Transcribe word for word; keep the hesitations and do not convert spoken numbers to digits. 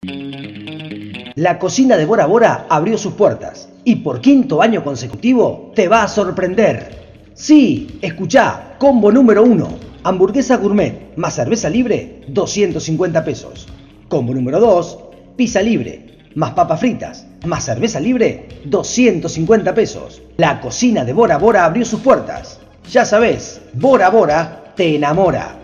La cocina de Bora Bora abrió sus puertas y por quinto año consecutivo te va a sorprender. Sí, escuchá, combo número uno, hamburguesa gourmet más cerveza libre, doscientos cincuenta pesos. Combo número dos, pizza libre, más papas fritas, más cerveza libre, doscientos cincuenta pesos. La cocina de Bora Bora abrió sus puertas. Ya sabés, Bora Bora te enamora.